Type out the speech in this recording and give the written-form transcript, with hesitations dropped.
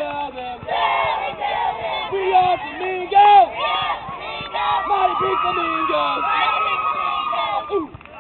tell them. We love flamingos. Mighty big flamingos. Ooh.